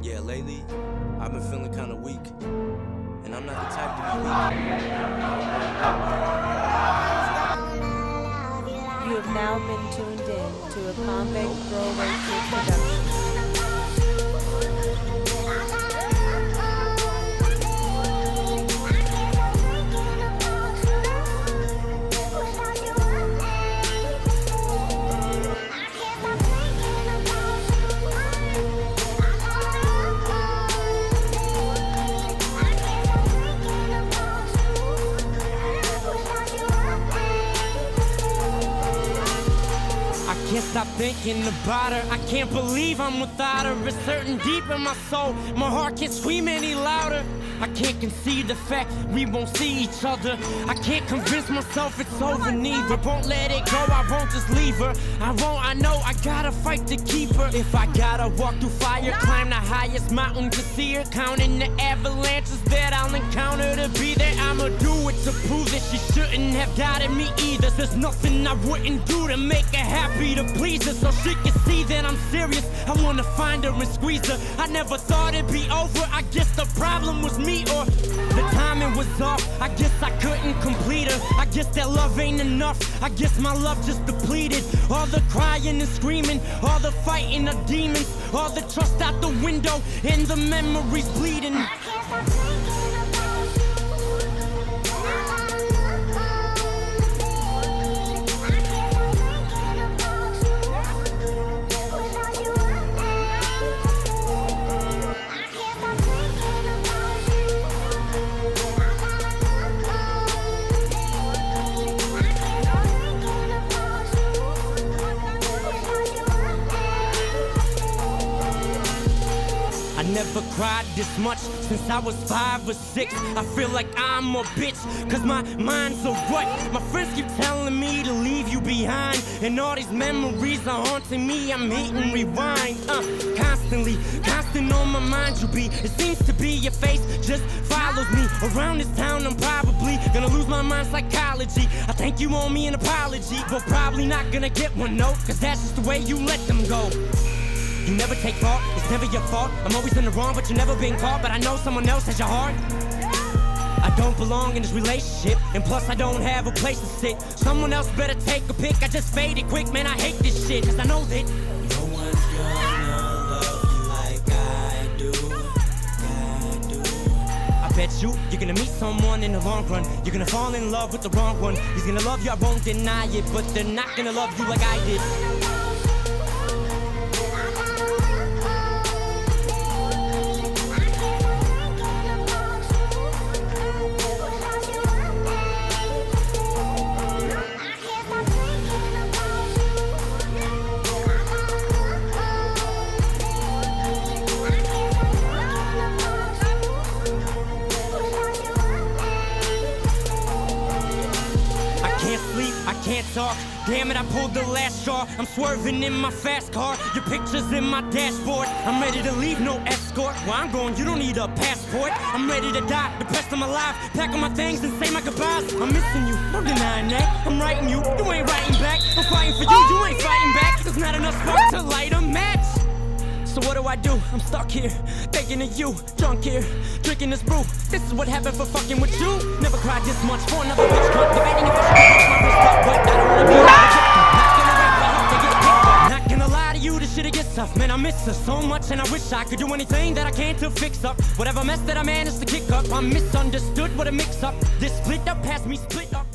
Yeah, lately, I've been feeling kinda weak. And I'm not the type to be weak. You have now been tuned in to a Konvictt ThrowAway production. I can't stop thinking about her. I can't believe I'm without her. It's hurting deep in my soul. My heart can't scream any louder. I can't concede the fact we won't see each other. I can't convince myself it's over neither. Won't let it go, I won't just leave her. I know I gotta fight to keep her. If I gotta walk through fire, climb the highest mountain to see her, counting the avalanches that I'll encounter to be there, I'ma do it to prove that she shouldn't have doubted me either. There's nothing I wouldn't do to make her happy, to please her, so she can see that I'm serious. I wanna find her and squeeze her. I never thought it'd be over. I guess the problem was me, or the timing was off. I guess I couldn't complete her. I guess that love ain't enough. I guess my love just depleted. All the crying and screaming, all the fighting of demons, all the trust out the window, and the memories bleeding. I never cried this much since I was 5 or 6. I feel like I'm a bitch, cause my mind's a rut. My friends keep telling me to leave you behind, and all these memories are haunting me. I'm hitting rewind, constantly, constant on my mind you be. It seems to be your face just follows me. Around this town I'm probably gonna lose my mind psychology. I think you owe me an apology, but probably not gonna get one, no, cause that's just the way you let them go. You never take fault, it's never your fault. I'm always in the wrong, but you're never being caught. But I know someone else has your heart. I don't belong in this relationship, and plus I don't have a place to sit. Someone else better take a pic. I just faded quick, man, I hate this shit, cause I know that No one's gonna love you like I do. I bet you're gonna meet someone in the long run. You're gonna fall in love with the wrong one. He's gonna love you, I won't deny it, but they're not gonna love you like I did. I can't talk, damn it, I pulled the last straw. I'm swerving in my fast car, your picture's in my dashboard. I'm ready to leave, no escort. Where I'm going, you don't need a passport. I'm ready to die, depressed I'm alive. Packing my things and say my goodbyes. I'm missing you, no denying that. I'm writing you, you ain't writing back. I'm fighting for you, you ain't fighting back. There's not enough spark to light a match. So what do? I'm stuck here, thinking of you, drunk here, drinking this brew. This is what happened for fucking with you. Never cried this much for another bitch cunt. Debating if I should touch my wrist up, but I don't wanna be not gonna lie to you, this shit gets tough. Man, I miss her so much, and I wish I could do anything that I can to fix up whatever mess that I managed to kick up. I'm misunderstood, what a mix up. This split up past me, split up.